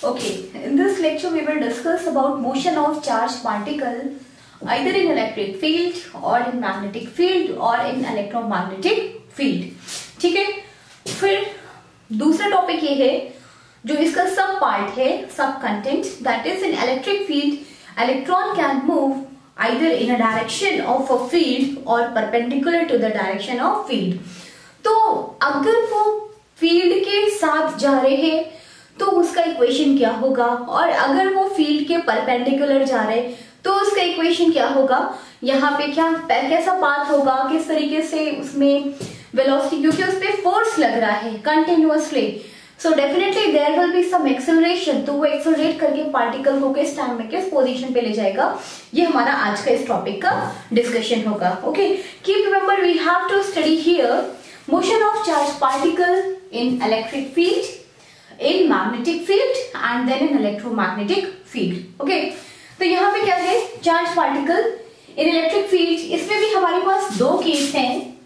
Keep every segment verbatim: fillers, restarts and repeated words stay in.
Okay, in this lecture we will discuss about motion of charged particle either in electric field or in magnetic field or in electromagnetic field. ठीक है, फिर दूसरा topic ये है जो इसका सब पार्ट है, सब content, that is in electric field electron can move either in a direction of a field or perpendicular to the direction of field. तो अगर वो फील्ड के साथ जा रहे हैं तो उसका इक्वेशन क्या होगा, और अगर वो फील्ड के परपेंडिकुलर जा रहे तो उसका इक्वेशन क्या होगा, यहाँ पे क्या कैसा पाथ होगा, किस तरीके से उसमें वेलोसिटी, क्योंकि उस पे फोर्स लग रहा है continuously, so definitely there will be some acceleration, तो वो एक्सेलरेट करके पार्टिकल को किस टाइम में किस पोजीशन पे ले जाएगा, ये हमारा आज का इस टॉपिक का डिस्कशन होगा. Okay, keep remember we have to study here motion of charge particle in electric field, in magnetic field and then in electromagnetic field. Okay, तो यहाँ पे क्या है, charge particle in electric field, इसमें भी हमारे पास दो केस हैं.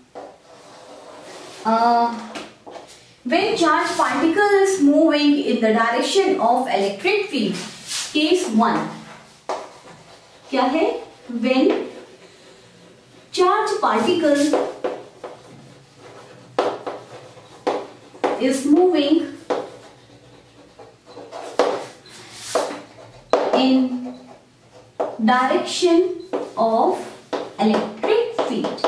when charge particle is moving in the direction of electric field, case one क्या है, when charge particle is moving in direction of electric field.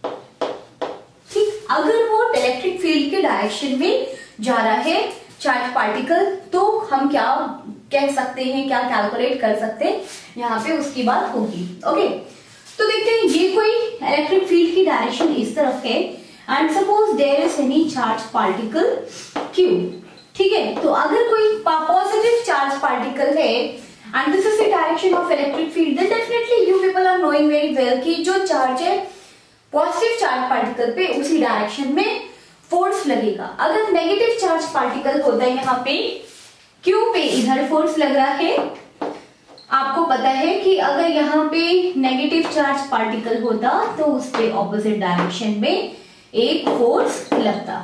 ठीक, अगर वो इलेक्ट्रिक फील्ड के डायरेक्शन में जा रहा है चार्ज पार्टिकल, तो हम क्या कह सकते हैं, क्या कैलकुलेट कर सकते हैं, यहाँ पे उसकी बात होगी. ओके, तो देखते हैं, ये कोई इलेक्ट्रिक फील्ड की डायरेक्शन इस तरफ है and suppose there is any charge particle Q. ठीक है, तो अगर कोई पॉजिटिव चार्ज पार्टिकल है and this is the direction of electric field, then definitely you people are knowing very well कि जो चार्ज है पॉजिटिव चार्ज पार्टिकल पे उसी डायरेक्शन में फोर्स लगेगा. अगर नेगेटिव चार्ज पार्टिकल होता है यहाँ पे Q पे, इधर फोर्स लग रहा है, आपको पता है कि अगर यहाँ पे नेगेटिव चार्ज पार्टिकल होता तो उस पे ऑपोजिट डायरेक्शन में एक फोर्स लगता.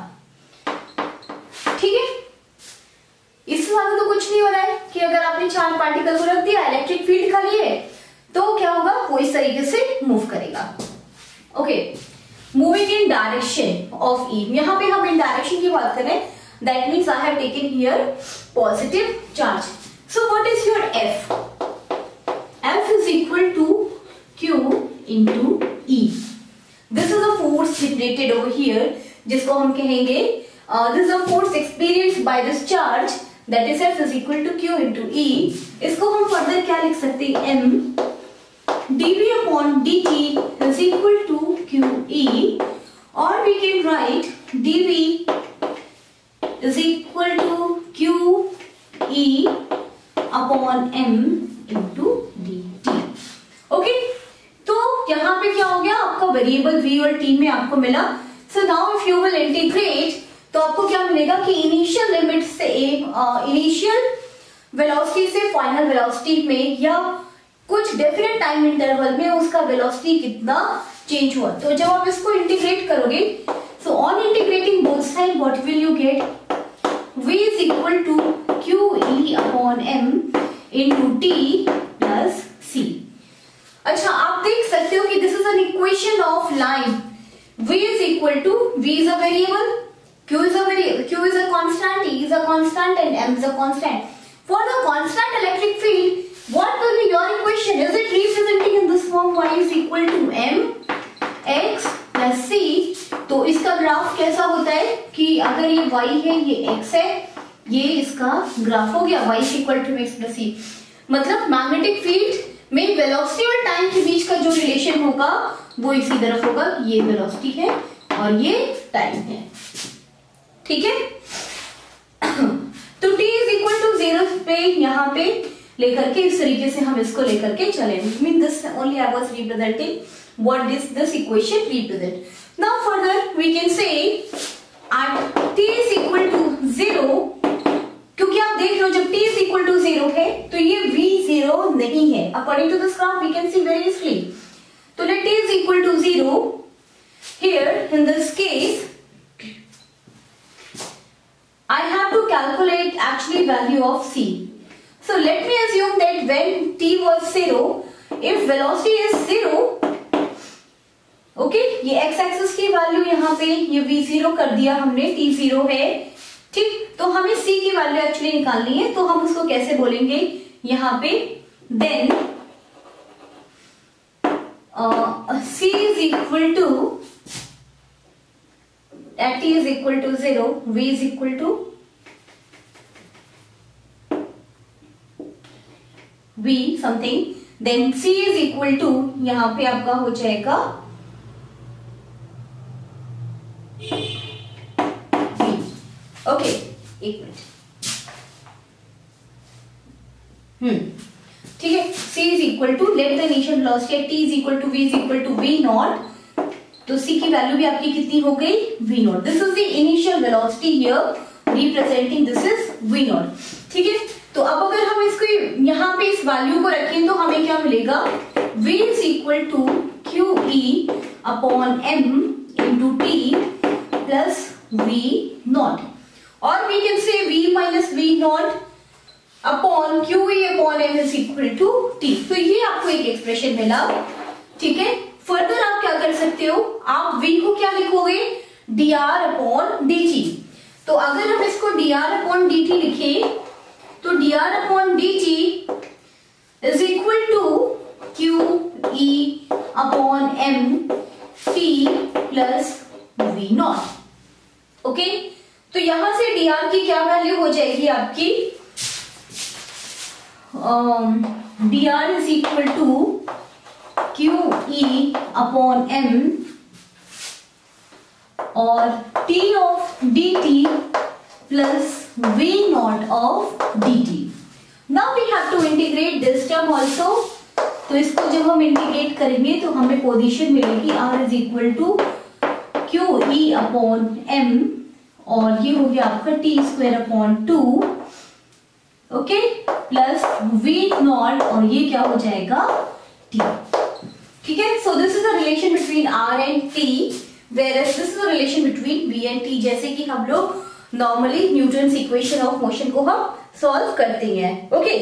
ठीक है, इससे ज्यादा तो कुछ नहीं हो रहा है कि अगर आपने चार्ज पार्टिकल को रख दिया, इलेक्ट्रिक फील्ड खाली है, तो क्या होगा, वो इस तरीके से मूव करेगा. Okay, moving in direction of E, यहाँ पे हम इन डायरेक्शन की बात करें, that means I have taken here positive charge. So what is your F, F is equal to Q into E. This is a force generated over here, जिसको हम कहेंगे this is a force experienced by this charge, that is F is equal to Q into E. इसको हम further क्या लिख सकते हैं, M dV upon dt is equal to Q E, or we can write dV is equal to Q E upon M into dt. Okay, तो यहाँ पे क्या हो गया, आपका वेरिएबल V और T में आपको मिला. So now if you will integrate, तो आपको क्या मिलेगा कि इनिशियल लिमिट से इनिशियल वेलोसिटी से फाइनल वेलोसिटी में या कुछ डेफिनेट टाइम इंटरवल में उसका वेलोसिटी कितना चेंज हुआ. तो जब आप इसको इंटीग्रेट करोगे, so on integrating both side what will you get, v is equal to Q E upon M into T plus C. अच्छा, आप देख सकते हो कि this is an equation of line. v is equal to, v is a variable, Q is a variable, Q is a constant, E is a constant, and M is a constant. For the constant electric field, what will be your equation? Is it representing in this form y is equal to m x plus c? तो इसका graph कैसा होता है कि अगर ये y है, ये x है, ये इसका ग्राफ हो गया y is equal to x plus c. मतलब मैग्नेटिक फील्ड में वेलोसिटी और टाइम के बीच का जो रिलेशन होगा वो इसी तरफ होगा, ये वेलोसिटी है और ये टाइम है. ठीक है, तो t is equal to zero पे यहाँ पे लेकर के इस तरीके से हम इसको लेकर के चले. Mean this only I was representing what this this equation represent. Now further we can say at t is equal to zero, क्योंकि आप देख लो जब t is equal to zero है तो ये v जीरो नहीं है. According to this graph we can see very easily. तो let t is equal to zero, here in this case I have to calculate actually value of C. So let me assume that when t was zero, if velocity is zero, okay okay, ये x axis की value यहाँ पे ये v zero कर दिया हमने, t zero है, ठीक। तो हमें c की वैल्यू एक्चुअली निकालनी है, तो हम उसको कैसे बोलेंगे यहाँ पे, then c is equal to at t is equal to zero, v is equal to v something, then c is equal to यहाँ पे आपका हो जाएगा v। ओके एक मिनट, हम्म ठीक है, c is equal to let the initial velocity at t is equal to v is equal to v naught, तो c की वैल्यू भी आपकी कितनी हो गई, v naught। This is the initial velocity here representing this is v naught, ठीक है। तो अब अगर हम इसको यहाँ पे इस वैल्यू को रखें तो हमें क्या मिलेगा, v is equal to qe upon m into t plus v naught, और we can say v minus v naught upon qe upon m is equal to t। तो ये आपको एक एक्सप्रेशन मिला, ठीक है। फर्दर आप क्या कर सकते हो, आप v को क्या लिखोगे, dr अपॉन dt। तो अगर हम इसको dr अपॉन dt लिखे तो dr upon dt is equal to qe upon m t plus v naught. Okay, तो यहां से dr की क्या वैल्यू हो जाएगी आपकी, dr is equal to qe upon m और t of dt plus v naught of dt। Now we have to integrate this term also, तो इसको जब हम इंटीग्रेट करेंगे तो हमें पोजीशन मिलेगी r is equal to qe upon m और ये हो गया आपका t square upon two, okay, plus v naught और ये क्या हो जाएगा t, ठीक है। So this is a relation between r and t, whereas this is a relation between v and t, जैसे कि हम लोग normally Newton's equation of motion को हम सॉल्व करते हैं। Okay,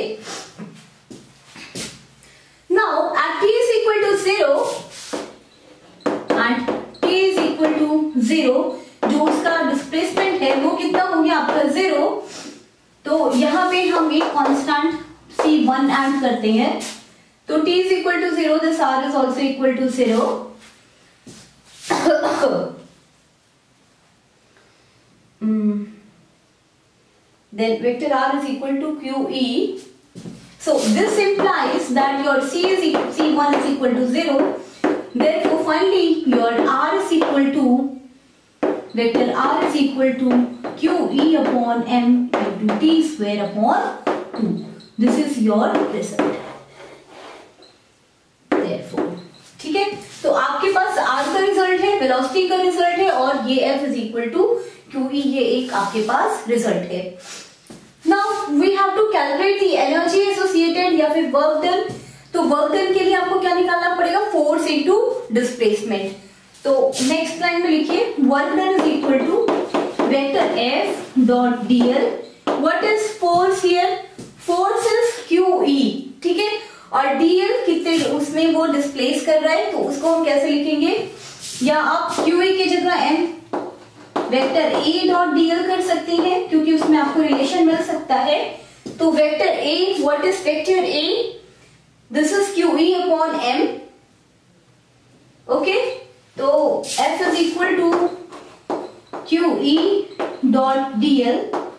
now at t is equal to zero and t is equal to zero, जो उसका डिस्प्लेसमेंट है वो कितना हो गया आपका जीरो, तो यहाँ पे हम एक कांस्टेंट c वन ऐड करते हैं, तो t is equal to zero, this r is also equal to zero। mm. Then vector r is equal to qe, so this implies that your c is equal, c one is equal to zero, therefore finally your r is equal to vector r is equal to qe upon m into t square upon two। This is your result। Therefore, ठीक है, तो आपके पास r का result है, velocity का result है और ये f is equal to qe, ये एक आपके पास रिजल्ट है। Now we have to calculate the energy associated या फिर वर्क डन, तो वर्क डन के लिए आपको क्या निकालना पड़ेगा, फोर्स इनटू डिस्प्लेसमेंट। तो नेक्स्ट लाइन में लिखिए work done is equal to vector f dot dl, what is force here, force is qe, ठीक है, और dl कितने उसमें वो डिस्प्लेस कर रहा है, तो उसको हम कैसे लिखेंगे, या आप qe की जगह m vector a dot dl कर सकते हैं क्योंकि उसमें आपको रिलेशन मिल सकता है। तो vector a, what is vector a, this is qe upon m, okay, तो f is equal to qe dot dl,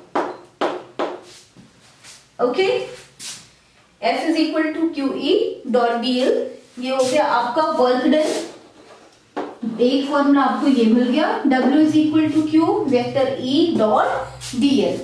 okay, f is equal to qe dot dl, ये हो गया आपका वर्क डन। एक फॉर्मूला आपको ये मिल गया, W is equal to Q vector E dot dl।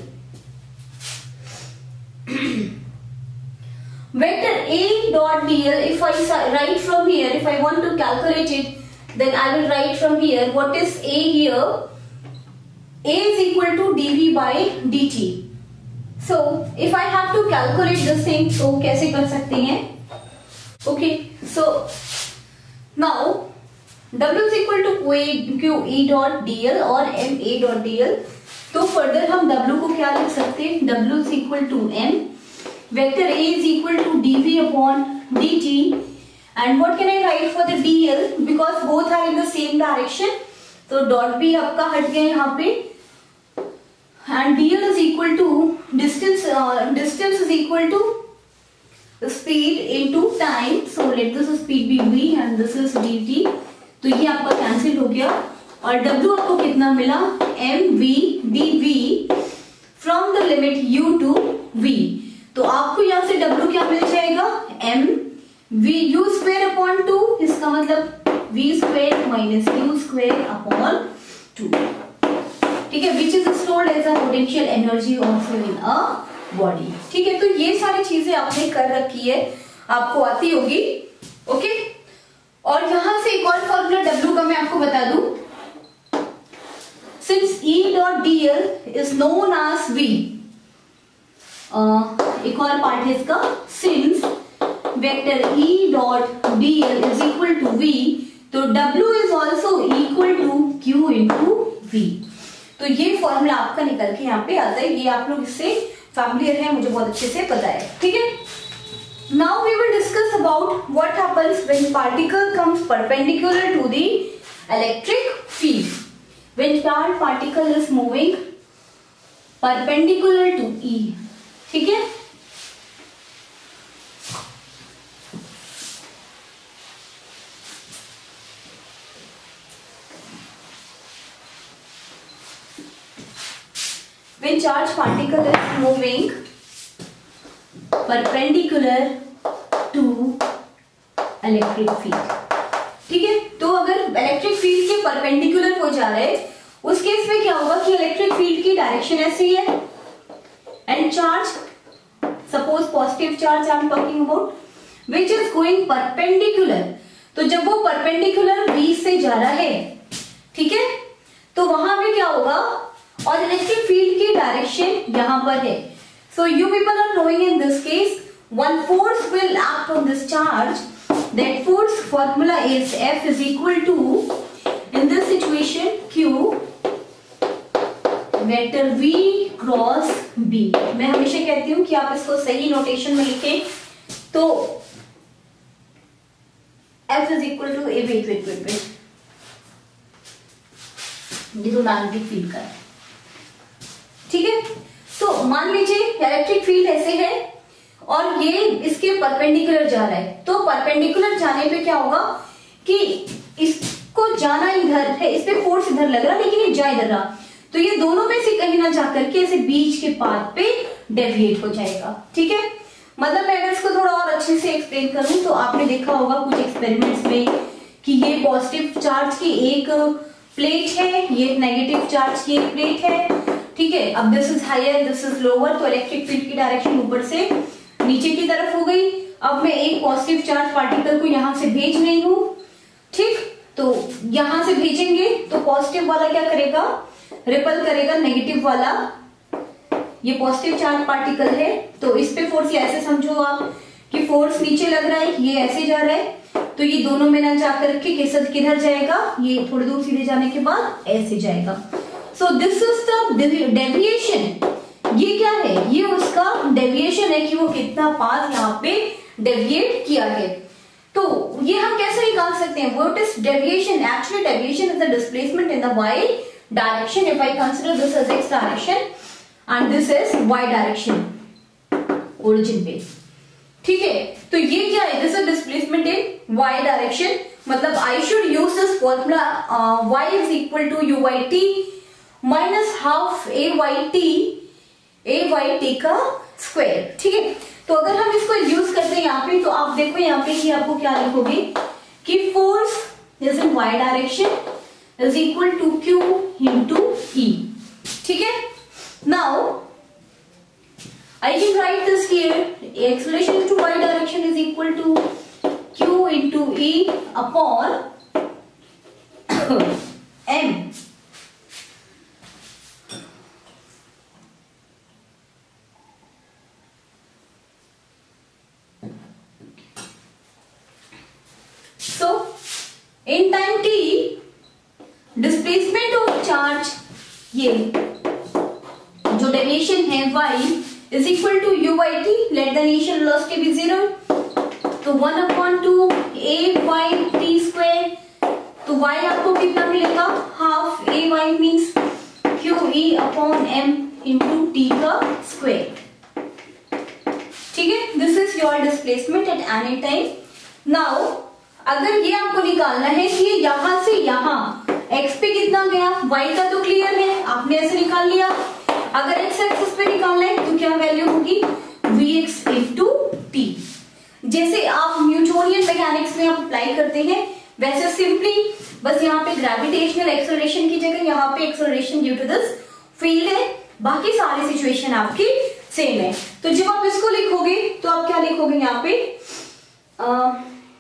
Vector A dot dl, if I write from here, if I want to calculate it, then I will write from here, what is A here, A is equal to dv by dt। So if I have to calculate this thing, तो कैसे कर सकते हैं, okay, so now W is equal to qe dot dl और ma dot dl, तो further हम W को क्या लिख सकते हैं, W is equal to m vector A is equal to dv upon dt, and what can I write for the dl, because both are in the same direction, तो dot b आपका हट गया यहाँ पे, and dl is equal to distance, uh, distance is equal to speed into time, so let this speed be v and this is dt, तो ये आपका cancel हो गया, और w आपको कितना मिला, mv dv from the limit u to v, तो आपको यहाँ से w क्या मिल जाएगा, m v u square upon two, इसका मतलब v square minus u square upon two, ठीक है, which is stored as a potential energy also in a body, ठीक है। तो ये सारी चीजें आपने कर रखी है, आपको आती होगी, ओके। और यहां से एक और फॉर्मूला w का मैं आपको बता दूं, since E dot dl is known as v, uh, एक और पार्ट है इसका, since vector E dot dl is equal to v, तो w is also equal to q into v, तो ये फॉर्मूला आपका निकल के यहाँ पे आता है, ये आप लोग इससे फैमिलियर है, मुझे बहुत अच्छे से पता है, ठीक है। Now we will discuss about what happens when particle comes perpendicular to the electric field. When charged particle is moving perpendicular to E, ठीक है। When charged particle is moving perpendicular to electric field, ठीक है। तो अगर electric field के perpendicular हो जा रहे हैं, उस केस में क्या होगा कि इलेक्ट्रिक फील्ड की डायरेक्शन ऐसी है, and charge, suppose positive charge I am talking about, which is going perpendicular, तो जब वो परपेंडिकुलर v से जा रहा है, ठीक है, तो वहां पे क्या होगा, और इलेक्ट्रिक फील्ड की डायरेक्शन यहां पर है, so you people are knowing in this case one force will act on this charge, that force formula is F is equal to, in this situation, Q vector V cross B। मैं हमेशा कहती हूँ कि आप इसको सही notation में लिखें, तो F is equal to a wait wait wait wait ये तो मैग्नेटिक फील्ड का है, ठीक है। तो मान लीजिए इलेक्ट्रिक फील्ड ऐसे है और ये इसके परपेंडिकुलर जा रहा है, तो परपेंडिकुलर जाने पे क्या होगा कि इसको जाना इधर है, इस पे फोर्स इधर लग रहा लेकिन ये जा इधर रहा, तो ये दोनों में से कहीं ना जाकर के ऐसे बीच के पाथ पे डेविएट हो जाएगा, ठीक है। मतलब मैं अगर इसको थोड़ा और अच्छे से एक्सप्लेन करूं तो आपने देखा होगा कुछ एक्सपेरिमेंट्स में कि ये पॉजिटिव चार्ज की एक प्लेट है, ये नेगेटिव चार्ज की एक प्लेट है, ठीक है। अब this is higher, this is lower, तो इलेक्ट्रिक फील्ड की डायरेक्शन ऊपर से नीचे की तरफ हो गई। अब मैं एक पॉजिटिव चार्ज पार्टिकल को यहां से भेज रही हूं, ठीक, तो यहां से भेजेंगे तो पॉजिटिव वाला क्या करेगा, रिपल करेगा नेगेटिव वाला, ये पॉजिटिव चार्ज पार्टिकल है, तो इस पे फोर्स ऐसे समझो आप कि फोर्स नीचे लग रहा है, ये ऐसे जा रहा है, तो ये दोनों में ना जाकर के किधर जाएगा, ये थोड़ी दूर सीधे जाने के बाद ऐसे जाएगा। So this is the deviation, ये क्या है, ये उसका डेविएशन है कि वो कितना पाथ यहाँ पे डेविएट किया है। तो ये हम कैसे निकाल सकते हैं, what is deviation, actually deviation is the displacement in the Y direction, if I consider this as X direction and this is Y direction origin पे, ठीक है। तो ये क्या है, दिस इज डिस्प्लेसमेंट इन वाई डायरेक्शन, मतलब I should use this formula Y is equal to U Y T minus half A Y T A Y T का स्क्वायर, ठीक है। तो अगर हम इसको यूज करते हैं यहाँ पे, तो आप देखो यहाँ पे कि आपको क्या लिखोगे कि force is in Y direction is equal to Q into E, ठीक है। Now I can write this here, acceleration to y direction is equal to q into e upon m. So in time t displacement of charge, ये जो deviation है y is equal to U by T, let the initial velocity be zero, तो one upon two A Y T square, तो y आपको कितना मिलेगा, half A Y means Q E upon M into T का square. ठीक है, this is your displacement at any time. Now अगर ये आपको निकालना है कि ये यहां से यहां x पे कितना गया, y का तो क्लियर है, आपने ऐसे निकाल लिया। अगर x एक्सिस पे निकालना है तो क्या वैल्यू होगी, vx इंटू टी। जैसे आप न्यूटोनियन मैकेनिक्स में आप अप्लाई करते हैं वैसे सिंपली बस यहाँ पे ग्रेविटेशनल एक्सेलरेशन की जगह यहाँ पे acceleration due to this field है, बाकी सारी सिचुएशन आपकी सेम है। तो जब आप इसको लिखोगे तो आप क्या लिखोगे यहाँ पे, आ,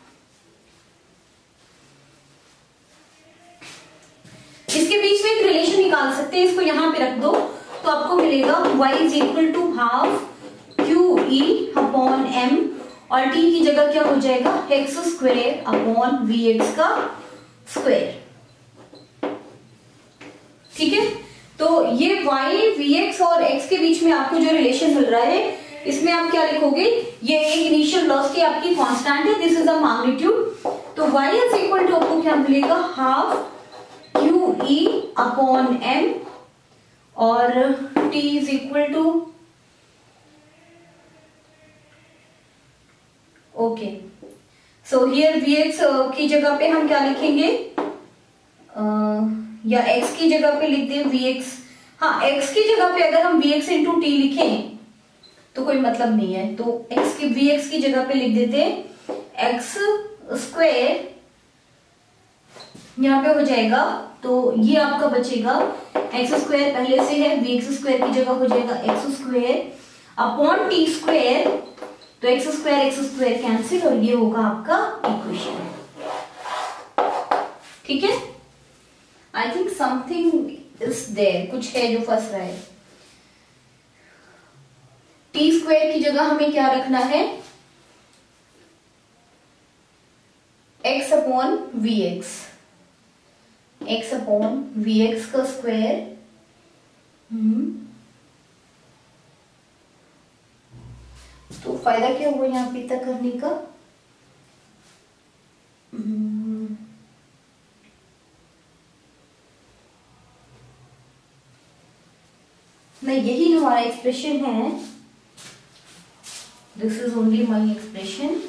इसके बीच में एक रिलेशन निकाल सकते हैं, इसको यहां पे रख दो तो आपको मिलेगा y is equal to half Q E upon M, और t की जगह क्या हो जाएगा, X square upon V X का स्क्वायर। ठीक है, तो ये y, vx और x के बीच में आपको जो रिलेशन मिल रहा है इसमें आप क्या लिखोगे, ये एक इनिशियल वेलोसिटी आपकी कांस्टेंट है, दिस इज द मैग्नीट्यूड, तो y इज इक्वल टू आपको क्या मिलेगा, half Q E upon M, और t is equal to, okay so here vx की जगह पे हम क्या लिखेंगे, uh, या x की जगह पे लिख दें vx, हाँ x की जगह पे अगर हम vx इंटू टी लिखें तो कोई मतलब नहीं है, तो x की vx की जगह पे लिख देते हैं x स्क्वायर, यहाँ पे हो जाएगा, तो ये आपका बचेगा एक्स स्क्वायर पहले से है, vx स्क्वायर की जगह हो जाएगा X square upon T square, तो X square X square cancel, और ये होगा आपका इक्वेशन। ठीक है, I think something is there, कुछ है जो फंस रहा है। टी स्क्वायर की जगह हमें क्या रखना है, X upon V X, X upon V X का स्क्वायर, हम्म तो फायदा क्या हुआ यहाँ पे तक करने का, नहीं यही हमारा एक्सप्रेशन है, this is only my expression,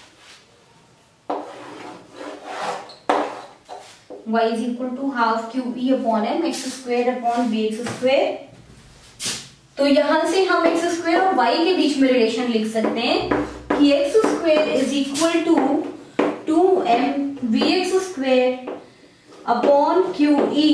y is equal to half q e upon m x square upon v x square। तो यहां से हम x स्क्वायर और y के बीच में रिलेशन लिख सकते हैं कि x square is equal to two M V X square upon Q E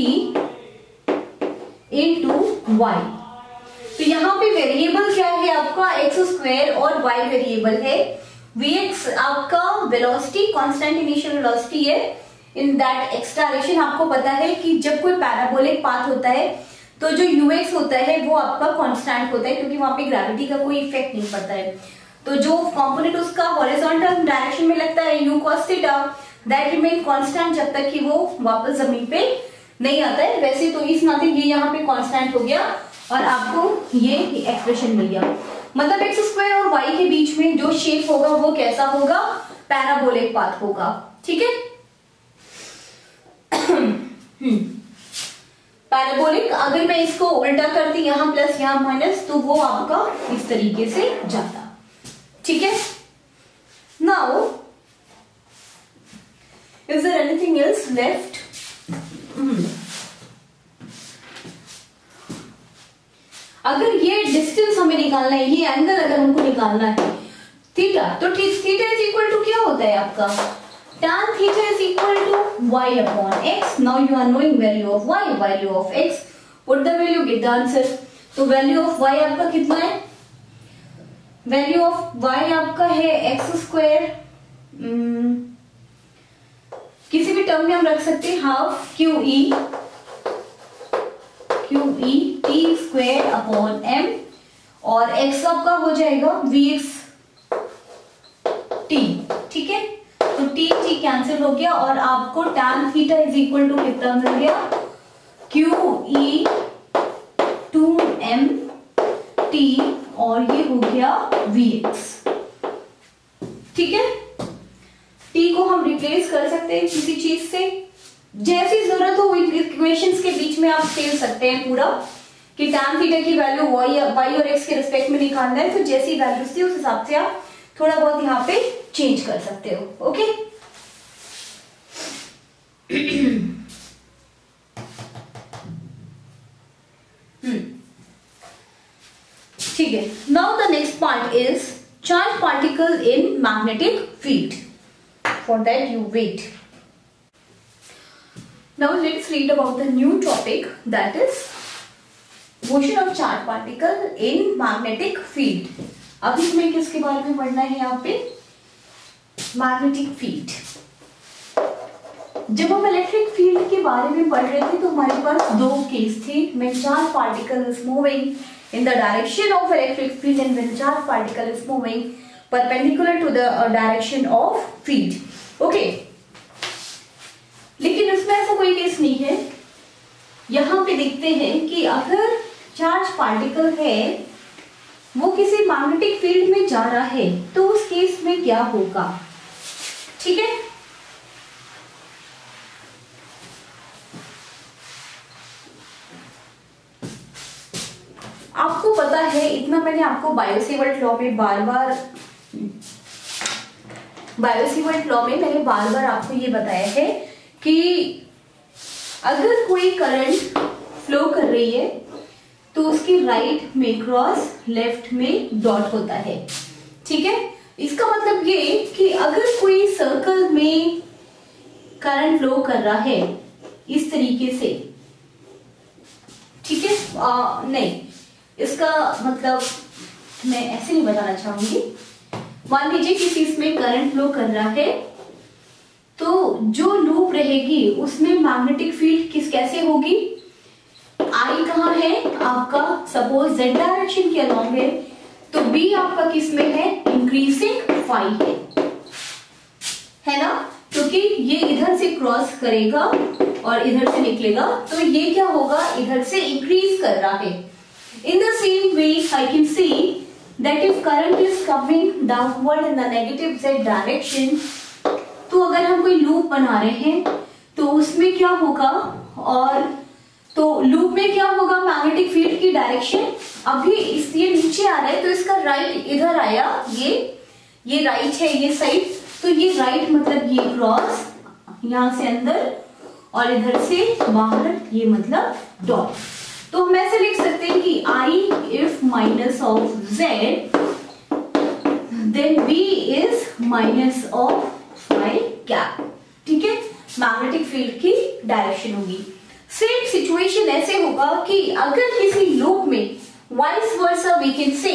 into Y. तो यहाँ पे वेरिएबल क्या है आपका, x स्क्वायर और y वेरिएबल है, vx आपका वेलोसिटी कांस्टेंट इनिशियल वेलोसिटी है इन दैट एक्स डायरेक्शन। आपको पता है कि जब कोई पैराबोलिक पाथ होता है तो जो यूएक्स होता है वो आपका कांस्टेंट होता है, क्योंकि वहां पे ग्रेविटी का कोई इफेक्ट नहीं पड़ता है। तो जो कंपोनेंट उसका हॉरिजॉन्टल डायरेक्शन में लगता है U cos theta, that remain constant जब तक कि वो वापस जमीन पे नहीं आता है। वैसे तो इस नाते ये यहाँ पे कांस्टेंट हो गया और आपको ये एक्सप्रेशन मिल गया। मतलब एक्स स्क्वायर और वाई के बीच में जो शेप होगा वो कैसा होगा, पैराबोलिक पाथ होगा। ठीक है, पैराबोलिक अगर मैं इसको उल्टा करती यहां प्लस यहां माइनस तो वो आपका इस तरीके से जाता। ठीक है, now is there anything else left? अगर ये डिस्टेंस हमें निकालना है, ये एंगल अगर हमको निकालना है थीटा, तो थीटा इज इक्वल टू क्या होता है आपका, tan theta is equal to y upon x. Now you are knowing value of y, value of x. Put the value, get the answer. तो value of y आपका कितना है, value of y आपका है x square, किसी भी term में हम रख सकते हैं half Q E Q E T square upon M, और x आपका हो जाएगा वी एक्स टी। ठीक है, तो t t कैंसिल हो गया और आपको tan theta is equal to कितना मिल गया, q e two m t और ये हो गया Vx। ठीक है, t को हम रिप्लेस कर सकते हैं किसी चीज से, जैसी जरूरत हो इक्वेशंस के बीच में आप खेल सकते हैं पूरा कि tan थीटा की वैल्यू y y और x के रिस्पेक्ट में निकालना है, तो जैसी वैल्यूज थी उस हिसाब से आप थोड़ा बहुत यहाँ पे चेंज कर सकते हो। ओके, ठीक है। Now the next part is charge particle in magnetic field. For that you wait. Now let's read about the new topic that is motion of charge particle in magnetic field. अभी हमें किसके बारे में पढ़ना है यहाँ पे? Magnetic field. जब हम इलेक्ट्रिक फील्ड के बारे में पढ़ रहे थे तो हमारे पास दो केस थे, when charge particle is moving in the direction of electric field and when charge particle is moving perpendicular to the uh, direction of field. Okay, लेकिन इसमें ऐसा कोई केस नहीं है। यहाँ पे देखते हैं कि अगर चार्ज पार्टिकल है वो किसी मैग्नेटिक फील्ड में जा रहा है तो उस केस में क्या होगा। ठीक है, आपको पता है, इतना मैंने आपको बायो-सेवर्ट लॉ में बार बार बायो-सेवर्ट लॉ में मैंने बार बार आपको ये बताया है कि अगर कोई करंट फ्लो कर रही है तो उसकी राइट में क्रॉस, लेफ्ट में डॉट होता है। ठीक है, इसका मतलब ये कि अगर कोई सर्कल में करंट फ्लो कर रहा है इस तरीके से, ठीक है, आ, नहीं, इसका मतलब मैं ऐसे नहीं बताना चाहूंगी। मान लीजिए किसी इसमें करंट फ्लो कर रहा है तो जो लूप रहेगी उसमें मैग्नेटिक फील्ड किस कैसे होगी? आई कहाँ है आपका? सपोज जेड डायरेक्शन के अलोंग है तो बी आपका किस में है? इंक्रीजिंग फाई है, है ना, क्योंकि ये इधर से क्रॉस करेगा और इधर से निकलेगा तो ये क्या होगा? इधर से इंक्रीज कर रहा है। In the same way, I can see that if current is coming downward in the negative z direction, तो अगर हम कोई लूप बना रहे हैं तो उसमें क्या होगा? और तो लूप में क्या होगा? मैग्नेटिक फील्ड की डायरेक्शन अभी इस ये नीचे आ रहा है तो इसका राइट इधर आया, ये ये राइट है ये साइड, तो ये राइट मतलब ये क्रॉस यहां से अंदर और इधर से बाहर, ये मतलब डॉट। तो हम ऐसे लिख सकते हैं कि I if minus of Z then B is minus of phi cap. ठीक है, मैग्नेटिक फील्ड की डायरेक्शन होगी। सेम सिचुएशन ऐसे होगा कि अगर किसी लूप में vice versa we can say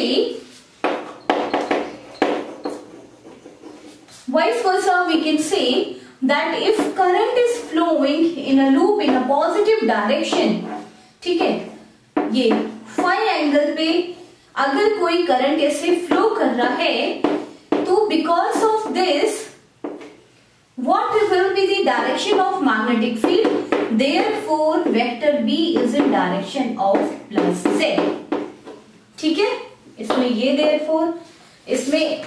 vice versa we can say that if current is flowing in a loop in a positive direction, ठीक है, ये फाई एंगल पे अगर कोई करंट ऐसे फ्लो कर रहा है तो because of this what will be the direction of magnetic field? Therefore vector B is in direction of plus Z। ठीक है, इसमें ये therefore, इसमें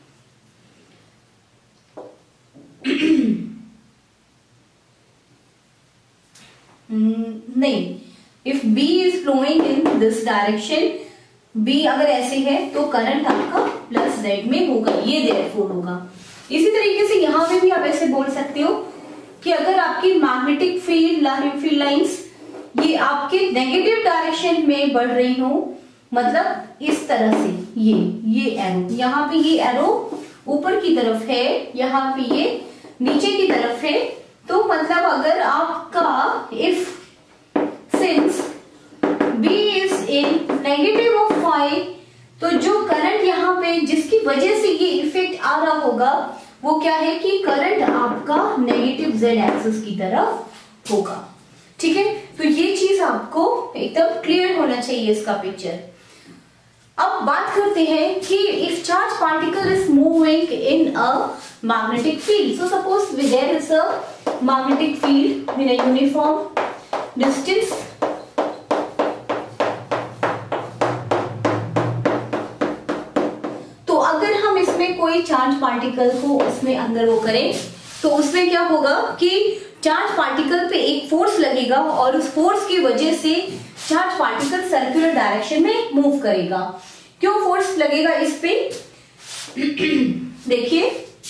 नहीं, if B is flowing in this direction, B अगर ऐसे है तो करंट आपका प्लस Z में होगा, ये therefore होगा। इसी तरीके से यहाँ पे भी आप ऐसे बोल सकते हो कि अगर आपकी मैग्नेटिक फील्ड फील्ड लाइंस ये आपके नेगेटिव डायरेक्शन में बढ़ रही हो, मतलब इस तरह से, ये ये एरो, यहाँ पे ये एरो ऊपर की तरफ है, यहाँ पे ये नीचे की तरफ है, तो मतलब अगर आपका if since B is in negative of phi, तो जो करंट यहाँ पे जिसकी वजह से ये इफेक्ट आ रहा होगा वो क्या है कि करंट आपका नेगेटिव Z एक्सिस की तरफ होगा। ठीक है, तो ये चीज आपको एकदम क्लियर होना चाहिए इसका पिक्चर। अब बात करते हैं कि if charge particle is moving in a magnetic field, so suppose there is a magnetic field in a uniform distance में कोई चार्ज पार्टिकल को उसमें अंदर वो करें तो उसमें क्या होगा कि चार्ज पार्टिकल पे एक फोर्स लगेगा और उस फोर्स की वजह से चार्ज पार्टिकल सर्कुलर डायरेक्शन में मूव करेगा। क्यों फोर्स लगेगा इस पे? देखिए,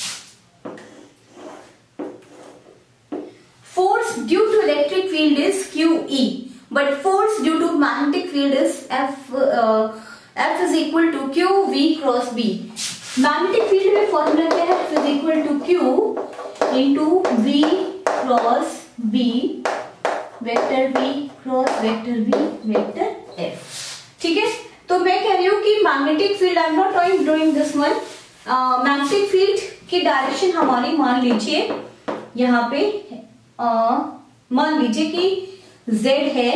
force due to electric field is Q E, but force due to magnetic field is F uh, F is equal to Q V cross B. Magnetic field में formula क्या है? F is equal to Q into V cross B vector V cross vector B vector F। ठीक है, तो मैं कह रही हूँ कि magnetic field, I am not doing this one, magnetic field की डायरेक्शन हमारी मान लीजिए यहाँ पे Uh, मान लीजिए कि Z है,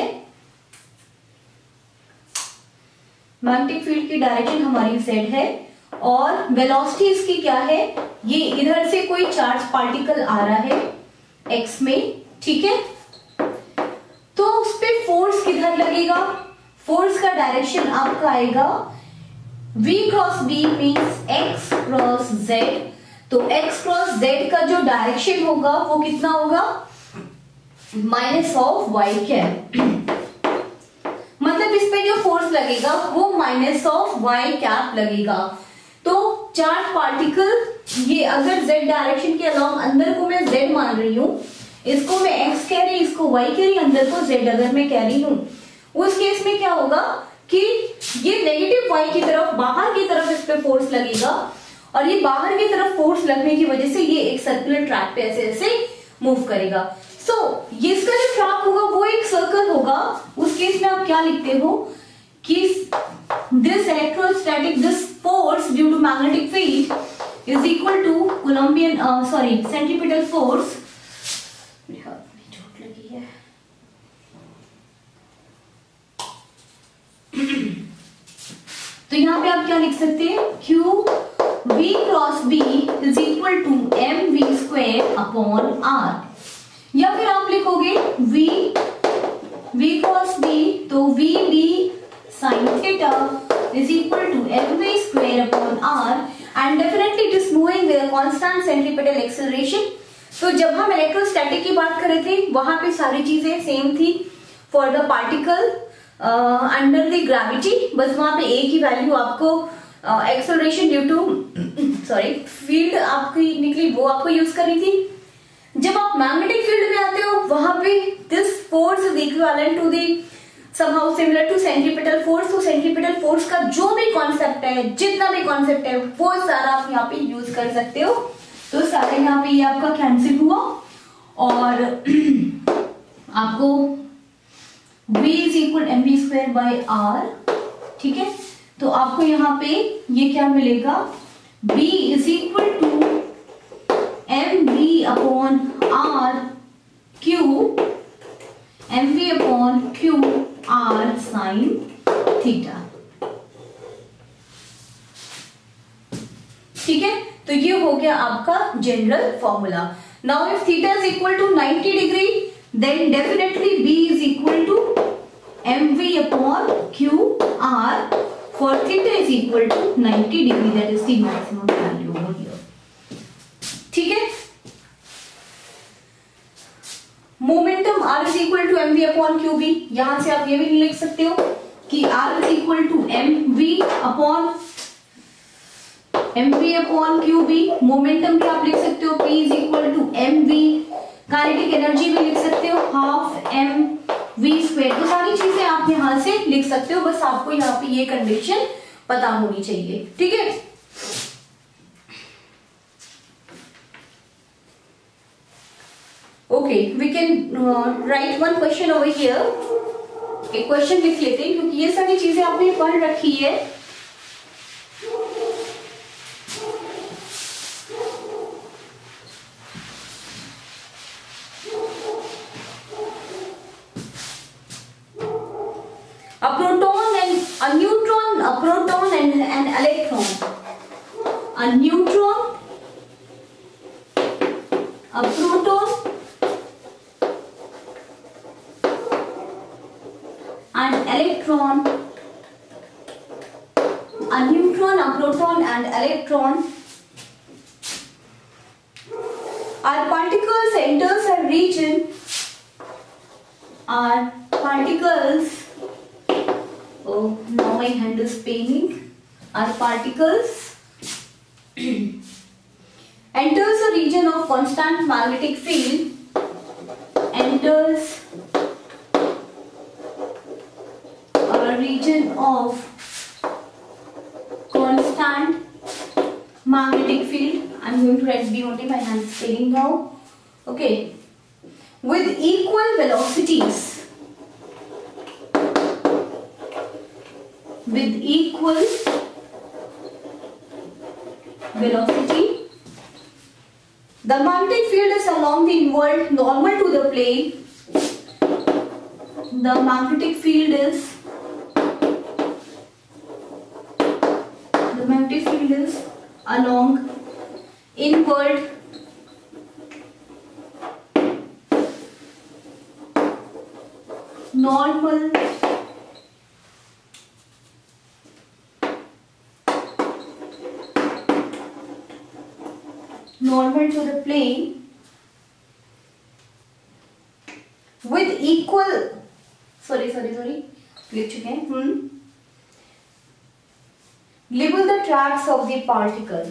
मैग्नेटिक फील्ड की डायरेक्शन हमारी Z है और वेलोसिटी इसकी क्या है? ये इधर से कोई चार्ज पार्टिकल आ रहा है X में, ठीक है, तो उस पे फोर्स किधर लगेगा? फोर्स का डायरेक्शन आपका आएगा V cross B means X cross Z। तो X क्रॉस Z का जो डायरेक्शन होगा वो कितना होगा? Minus of Y cap. मतलब इस पे जो फोर्स लगेगा वो माइनस ऑफ वाई कैप लगेगा। तो चार्ज पार्टिकल ये अगर z डायरेक्शन के अलोंग, अंदर को मैं z मान रही हूँ, इसको मैं x कह रही, इसको y कह रही, अंदर को z अगर मैं कह रही हूँ, उस केस में क्या होगा कि ये नेगेटिव y की तरफ, बाहर की तरफ इस पे फोर्स लगेगा और ये बाहर की तरफ फोर्स लगने की वजह से ये एक सर्कुलर ट्रैक पे ऐसे ऐसे मूव करेगा। सो so, ये इसका जो ट्रैक होगा वो एक सर्कल होगा। उस केस में आप क्या लिखते हो कि this electrostatic this force due to magnetic field is equal to coulombian sorry centripetal force. चोट लगी है। तो यहाँ पे आप क्या लिख सकते हैं? Q V cross B is equal to M V square upon R, या फिर आप लिखोगे V V क्रॉस B, तो V B sin theta is equal to mv square upon r and definitely it is moving with a constant centripetal acceleration। तो जब हम electrostatic की बात कर रहे थे वहां पे सारी चीजें सेम थी for the particle under the gravity, बस वहां पे एक ही वैल्यू आपको acceleration due to sorry field आपकी निकली, वो आपको यूज करनी थी। जब आप मैग्नेटिक फील्ड में आते हो वहां पे this force is equivalent to the somehow similar to centripetal force. तो सेंट्रीपिटल फोर्स का जो भी कॉन्सेप्ट है, जितना भी कॉन्सेप्ट है, वो सारा आप यहाँ पे यूज कर सकते हो। तो सारे यहाँ पे ये आपका कैंसिल हुआ और आपको v is equal M V square by R, ठीक है। तो आपको यहाँ पे ये क्या मिलेगा? v is equal to M V upon R Q, M V upon Q R sine theta, ठीक है। तो ये हो गया आपका general formula. Now if theta is equal to ninety degree then definitely b is equal to M V upon Q R for theta is equal to ninety degree, that is the maximum value over here, ठीक है। Momentum r is equal to M V upon Q B, यहां से आप ये भी लिख सकते हो कि r is equal to M V upon M V upon Q B. Momentum क्या आप लिख सकते हो? p is equal to M V. Kinetic energy भी लिख सकते हो हाफ एम वी स्क्वायर। तो सारी चीजें आप यहां से लिख सकते हो, बस आपको यहाँ पे ये कंडीशन पता होनी चाहिए, ठीक है। Okay, we can write one question over here. एक क्वेश्चन लिख लेते हैं क्योंकि ये सारी चीजें आपने पढ़ रखी है। A proton and a neutron, a proton and an electron. A neutron, a proton, an electron. A neutron, a proton and electron Our particles enters a region. Our particles. Oh, now my hand is paining. Our particles enters a region of constant magnetic field. Enters a region of constant magnetic field. I'm going to write B only, my hand is paining now. Okay. With equal velocities. With equal velocity. The magnetic field is along the inward normal to the plane. The magnetic field is the magnetic field is along inward normal normal to the plane with equal sorry sorry sorry लिख चुके हैं हम्म label the tracks of the particle.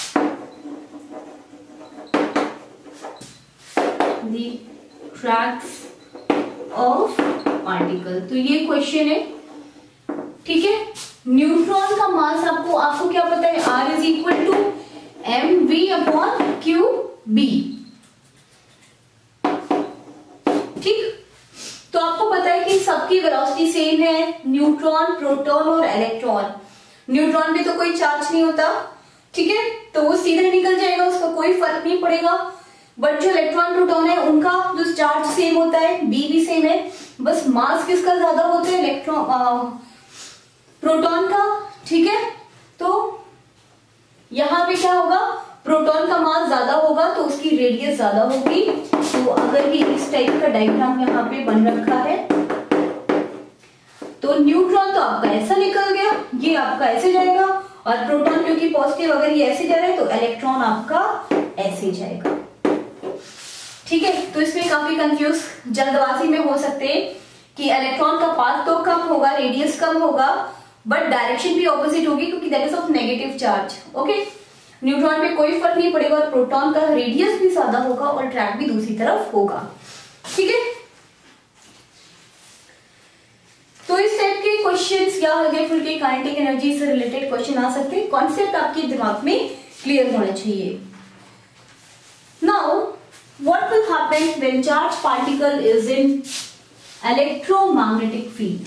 The tracks of particle. तो ये question है, ठीक है। Neutron का मास आपको आपको क्या पता है, R is equal to M V upon Q B, ठीक। तो आपको पता है कि सबकी वेलोसिटी सेम है, न्यूट्रॉन, प्रोटॉन और इलेक्ट्रॉन। न्यूट्रॉन में तो कोई चार्ज नहीं होता, ठीक है, तो वो सीधे निकल जाएगा, उसका कोई फर्क नहीं पड़ेगा। बट जो इलेक्ट्रॉन प्रोटॉन है उनका जो चार्ज सेम होता है, बी भी सेम है, बस मास किसका ज्यादा होता है, इलेक्ट्रॉन प्रोटॉन का, ठीक है। तो यहां पे क्या होगा, प्रोटॉन का मास ज्यादा होगा तो उसकी रेडियस ज्यादा होगी। तो अगर ये इस टाइप का डायग्राम यहाँ पे बन रखा है तो न्यूट्रॉन तो आपका ऐसा निकल गया, ये आपका ऐसे जाएगा, और प्रोटॉन क्योंकि पॉजिटिव अगर ये ऐसे जा रहा है तो इलेक्ट्रॉन आपका ऐसे जाएगा, ठीक है। तो इसमें काफी कंफ्यूज जल्दबाजी में हो सकते हैं कि इलेक्ट्रॉन का पाथ तो कम होगा, रेडियस कम होगा, बट डायरेक्शन भी ऑपोजिट होगी क्योंकि that is of negative charge, okay. Neutron में कोई फर्क नहीं पड़ेगा और प्रोटॉन का रेडियस भी ज्यादा होगा और ट्रैक भी दूसरी तरफ होगा, ठीक है। तो इस टाइप के क्वेश्चंस या हल्के फुल्के काइनेटिक एनर्जी से रिलेटेड क्वेश्चन आ सकते हैं। कॉन्सेप्ट आपके दिमाग में क्लियर होना चाहिए। Now what will happen when charge particle is in electromagnetic field.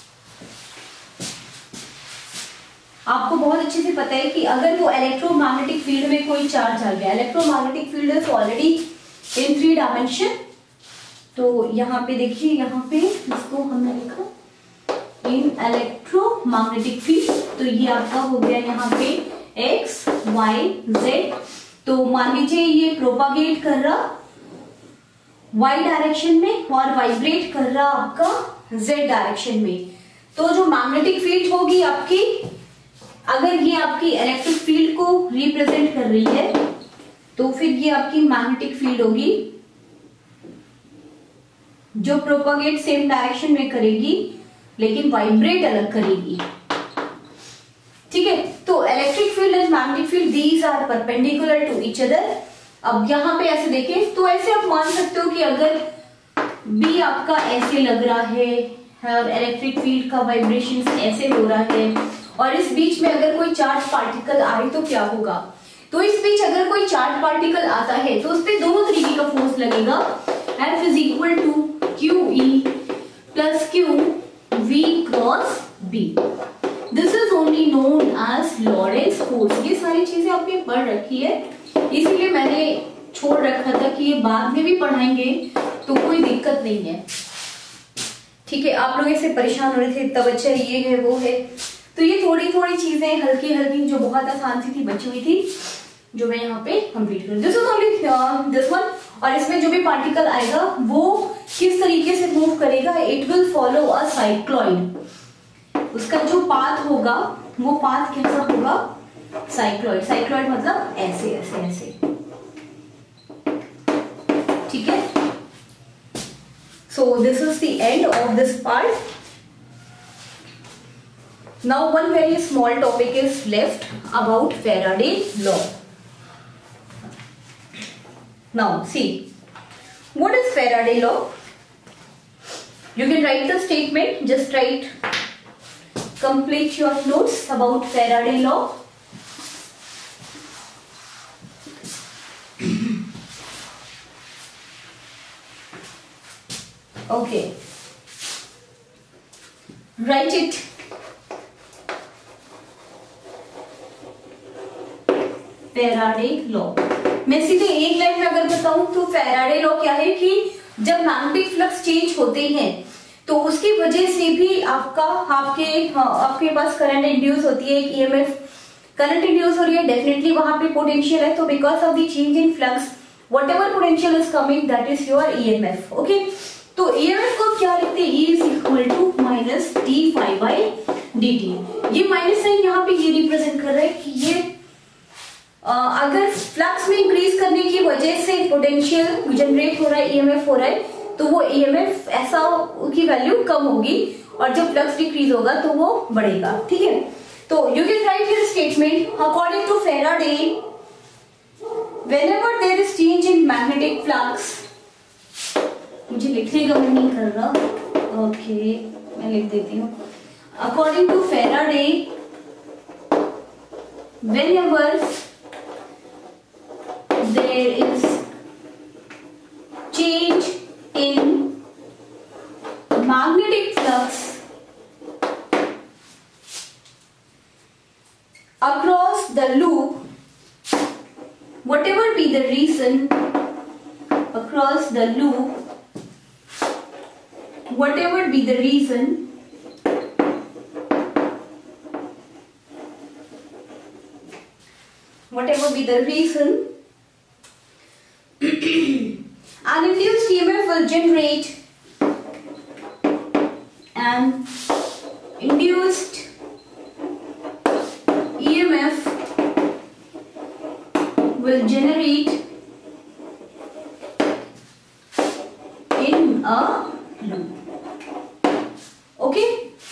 आपको बहुत अच्छे से पता है कि अगर वो इलेक्ट्रोमैग्नेटिक फील्ड में कोई चार्ज आ गया, electromagnetic field is already in three dimension. तो यहाँ पे देखिए, यहाँ पे इसको हमने लिखा इन इलेक्ट्रोमैग्नेटिक फील्ड, तो ये आपका हो गया यहाँ पे एक्स वाई जेड। तो मान लीजिए ये प्रोपागेट कर रहा वाई डायरेक्शन में और वाइब्रेट कर रहा आपका जेड डायरेक्शन में। तो जो मैग्नेटिक फील्ड होगी आपकी, अगर ये आपकी इलेक्ट्रिक फील्ड को रिप्रेजेंट कर रही है तो फिर ये आपकी मैग्नेटिक फील्ड होगी जो प्रोपागेट सेम डायरेक्शन में करेगी लेकिन वाइब्रेट अलग करेगी, ठीक है। तो electric field and magnetic field these are perpendicular to each other. अब यहां पे ऐसे देखें तो ऐसे आप मान सकते हो कि अगर बी आपका ऐसे लग रहा है और इलेक्ट्रिक फील्ड का वाइब्रेशन ऐसे हो रहा है और इस बीच में अगर कोई चार्ज पार्टिकल आए तो क्या होगा। तो इस बीच अगर कोई चार्ज पार्टिकल आता है तो उस पर दोनों तरीके का फोर्स लगेगा। F is equal to Q E plus Q V cross B. This is only known as Lorentz force. ये सारी चीजें आपने पढ़ रखी है, इसीलिए मैंने छोड़ रखा था कि ये बाद में भी पढ़ाएंगे तो कोई दिक्कत नहीं है, ठीक है। आप लोग इससे परेशान हो रहे थे, तब अच्छा ये है वो है, तो ये थोड़ी थोड़ी चीजें हल्की हल्की जो बहुत आसान सी थी बची हुई थी जो मैं यहाँ पे कंप्लीट करूँ। This is only this one. और इसमें जो भी पार्टिकल आएगा वो किस तरीके से मूव करेगा, it will follow a cycloid. उसका जो पाथ होगा वो पाथ कैसा होगा, साइक्लॉइड। साइक्लॉइड मतलब ऐसे ऐसे ऐसे, So this is the end of this part. Now one very small topic is left about Faraday's law. Now see, what is Faraday law? You can write the statement, just write, complete your notes about Faraday law. Okay, write it. Faraday law. मैं सीधे एक line में अगर बताऊं तो Faraday law क्या है कि जब मैग्नेटिक फ्लक्स चेंज होते हैं तो उसकी वजह से भी आपका आपके आपके पास करंट इंड्यूस होती है, एक ईएमएफ करंट इंड्यूस हो रही है, डेफिनेटली वहां पे पोटेंशियल है. तो because of the change in flux whatever potential is coming that is your EMF. Okay, तो ईएमएफ को क्या लिखते हैं? E is equal to minus D five by D T. ये माइनस साइन यहाँ पे ये रिप्रेजेंट कर रहा है कि ये आ, अगर फ्लक्स में इंक्रीज करने की वजह से पोटेंशियल जनरेट हो रहा है, ईएमएफ हो रहा है, तो वो ईएमएफ ऐसा की वैल्यू कम होगी और जब फ्लक्स डिक्रीज होगा तो वो बढ़ेगा. ठीक है, तो you can write your statement according to Faraday whenever there is change in magnetic flux. मुझे लिखने का मन नहीं कर रहा. ओके, मैं लिख देती हूँ. According to Faraday whenever there is change in magnetic flux across the loop, whatever be the reason, across the loop, whatever be the reason, whatever be the reason, an induced E M F will generate an induced E M F will generate in a loop. Okay,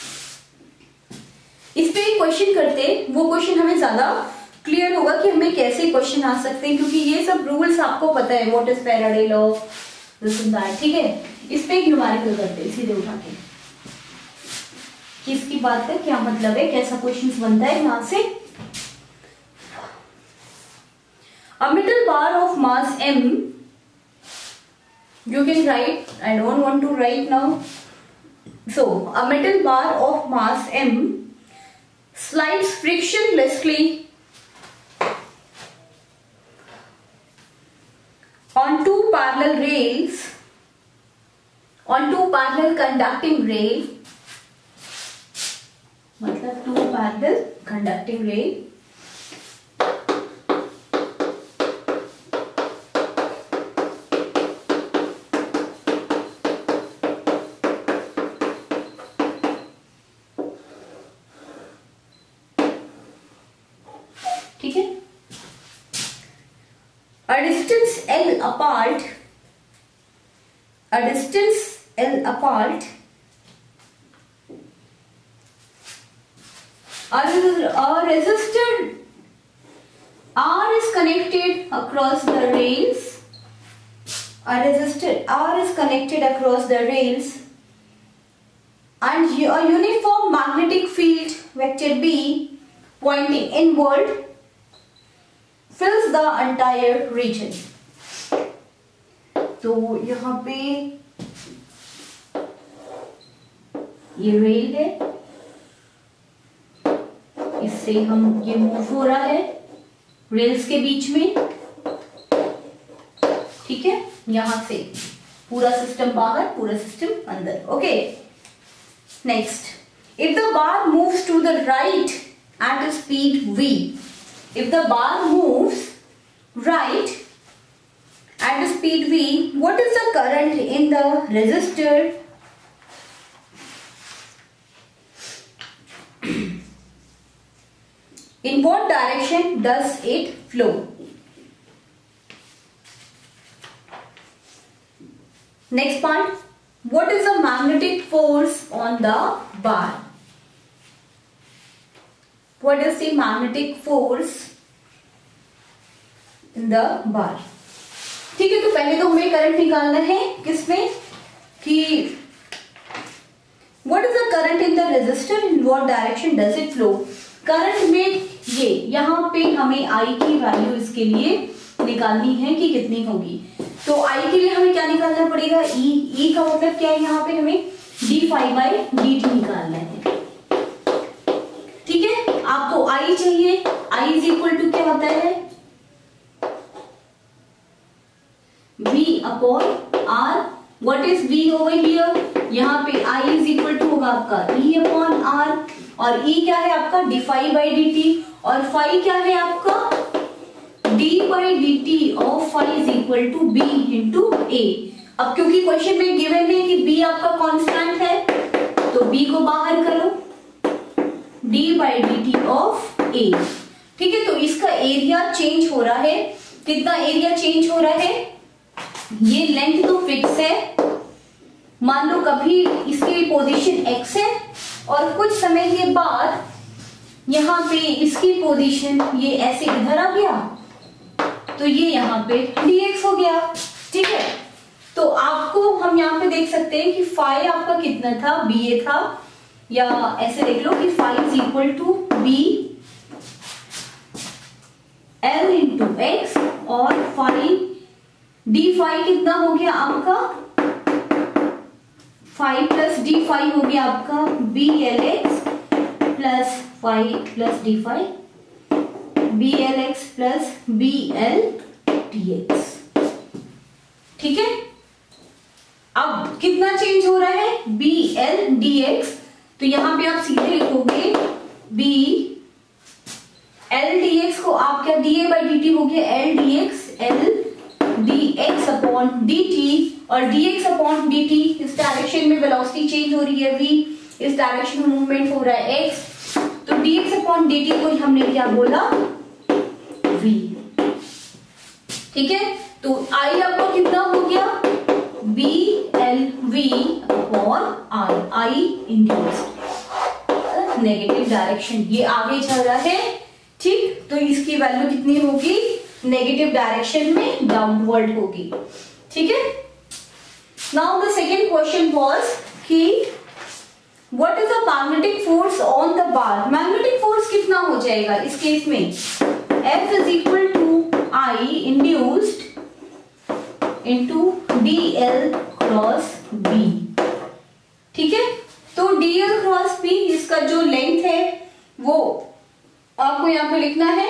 इस पे एक question करते, वो question हमें ज्यादा clear होगा कि हमें कैसे क्वेश्चन आ सकते हैं, क्योंकि ये सब रूल्स आपको पता है, what is Faraday law, this and that. ठीक है, इस पे एक न्यूमेरिकल करते हैं सीधे उठा के कि इसकी बात का क्या मतलब है, कैसा क्वेश्चन बनता है यहां से. A metal bar of mass m, you can write, I don't want to write now. So a metal bar of mass m slides frictionlessly on two parallel rails, on two parallel conducting rail, मतलब two parallel conducting rail, ठीक है, a distance L apart, a distance L apart, a, a resistor R is connected across the rails, a resistor R is connected across the rails, and a uniform magnetic field vector B pointing inward fills the entire region. तो यहाँ पे ये rail है, इससे हम ये move हो रहा है रेल्स के बीच में. ठीक है, यहां से पूरा सिस्टम बाहर, पूरा सिस्टम अंदर. Okay, next, if the bar moves to the right at a speed v, if the bar moves right at a speed v, what is the current in the resistor? In what direction does it flow? Next part, what is the magnetic force on the bar? What is the magnetic force in the bar? ठीक है, तो पहले तो हमें current निकालना है किसमें कि what is the current in the resistor, in what direction does it flow? Current में ये यहाँ पे हमें आई की वैल्यू इसके लिए निकालनी है कि कितनी होगी। तो I के लिए हमें क्या निकालना पड़ेगा? E, E का मतलब क्या है? यहाँ पे हमें D five by D T निकालना है। ठीक है, आपको I चाहिए। I इज इक्वल टू क्या होता है? V upon R। What is V over here? यहाँ पे I इज इक्वल टू होगा आपका E अपॉन R, और E क्या है आपका? D five by D T, और फाइव क्या है आपका? d by D T of five is equal to B into A. अब क्योंकि क्वेश्चन में गिवन है कि b आपका कांस्टेंट है, तो b को बाहर करो, d by D T of A. ठीक है, तो इसका एरिया चेंज हो रहा है। कितना एरिया चेंज हो रहा है? ये लेंथ तो फिक्स है, मान लो कभी इसकी पोजीशन x है और कुछ समय के बाद यहाँ पे इसकी पोजीशन ये ऐसे इधर आ गया, तो ये यहाँ पे dx हो गया। ठीक है, तो आपको हम यहाँ पे देख सकते हैं कि फाइव आपका कितना था? ba था, या ऐसे देख लो कि five is equal to B L into X, और फाइव डी फाइव कितना हो गया आपका? फाइव प्लस डी फाइव हो गया आपका B L X plus five plus D five, B L X plus B L D X. ठीक है, अब कितना चेंज हो रहा है? बी एल डी एक्स, तो यहां पे आप सीधे लिखोगे बी एल डी एक्स को आप क्या D A by D T हो गया L D X, L D X upon D T, और D X upon D T इस डायरेक्शन में वेलोसिटी चेंज हो रही है v, इस डायरेक्शन में मूवमेंट हो रहा है x, तो dx अपॉन dt को हमने क्या बोला? v। ठीक है, तो I आपको कितना हो गया? b l v upon r, I induced negative direction, ये आगे चल रहा है। ठीक, तो इसकी वैल्यू कितनी होगी? नेगेटिव डायरेक्शन में डाउनवर्ड होगी। ठीक है, now the second question was कि what is the magnetic force on the bar? Magnetic force कितना हो जाएगा इस केस में? F is equal to I induced into D L cross B. ठीक है, तो डी एल क्रॉस बी इसका जो लेंथ है वो आपको यहां पे लिखना है,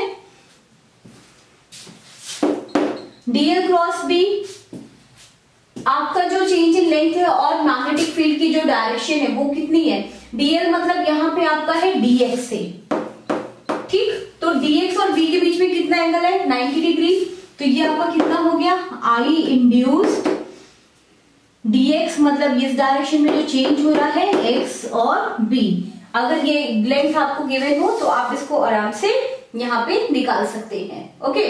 डी एल क्रॉस बी आपका जो चेंज इन लेंथ है और मैग्नेटिक फील्ड की जो डायरेक्शन है वो कितनी है? dl मतलब यहाँ पे आपका है dx से। ठीक, तो dx और b के बीच में कितना एंगल है? नाइंटी डिग्री, तो ये आपका कितना हो गया? I इंड्यूस्ड dx मतलब इस डायरेक्शन में जो चेंज हो रहा है x और b। अगर ये लेंथ आपको गिवन हो तो आप इसको आराम से यहाँ पे निकाल सकते हैं। Okay,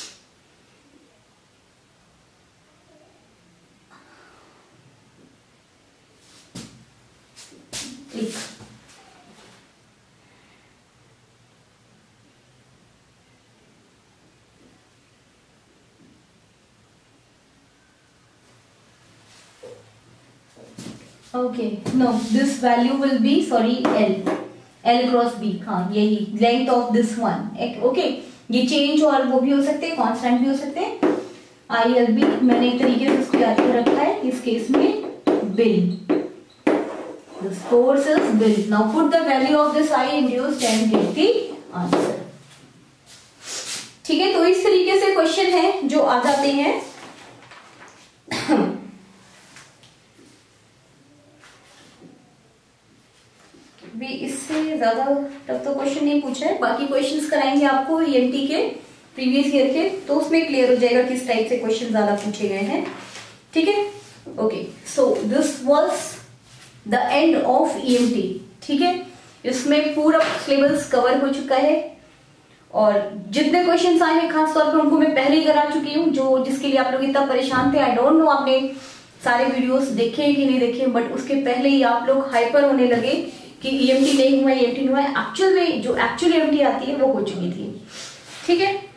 okay, no this value will be sorry L L cross B. हाँ, यही length of this one. Okay, ये चेंज और वो भी हो सकते हैं, कांस्टेंट भी हो सकते हैं। आई एल बी मैंने एक तरीके से इसको याद कर रखा है इस केस में बिल, दिस फोर्स इज बिल। Now put the value of this I induced and get the answer. ठीक है, तो इस तरीके से क्वेश्चन है जो आ जाते हैं। भी इससे ज्यादा टफ तो क्वेश्चन नहीं पूछा है, बाकी क्वेश्चंस कराएंगे आपको ईएमटी के प्रीवियस ईयर के, तो उसमें क्लियर हो जाएगा किस टाइप से क्वेश्चन ज्यादा पूछे गए हैं। ठीक है, okay, so this was the end of EMT. ठीक है, इसमें पूरा सिलेबस कवर हो चुका है और जितने क्वेश्चंस आए हैं खासतौर पर उनको मैं पहले ही करा चुकी हूँ, जो जिसके लिए आप लोग इतना परेशान थे। आई डोंट नो आपने सारे वीडियोस देखे कि नहीं देखे, बट उसके पहले ही आप लोग हाइपर होने लगे कि ईएमटी नहीं हुआ, ईएमटी नहीं हुआ। एक्चुअल में जो एक्चुअल ईएमटी आती है वो हो चुकी थी। ठीक है,